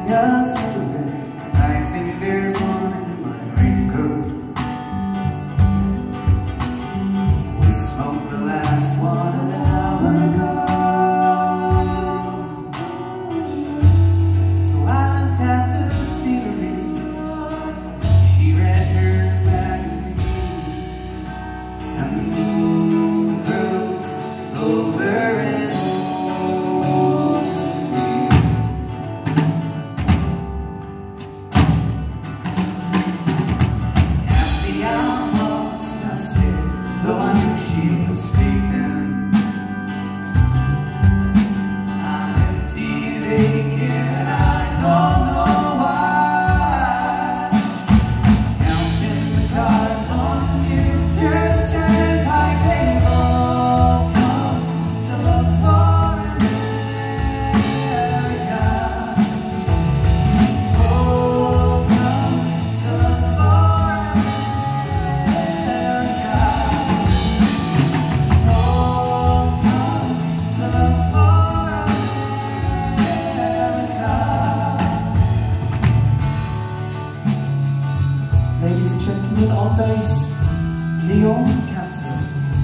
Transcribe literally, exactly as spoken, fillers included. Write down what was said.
a cigarette. I think there's one in my raincoat. We smoked the last one an hour ago. So I untapped the scenery. She read her magazine, and the moon rose over and though I knew she was sleeping, I'm empty and aching, and I don't know why. Counting the cars on the New Jersey Turnpike, they've all come to look for America. Oh, come to look for Ladies and gentlemen, on bass, Leon Campfield.